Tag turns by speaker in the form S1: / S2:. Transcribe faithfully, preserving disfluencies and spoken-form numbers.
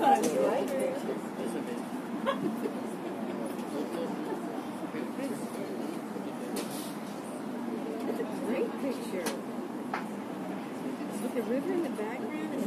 S1: That's a great picture. With the river in the background.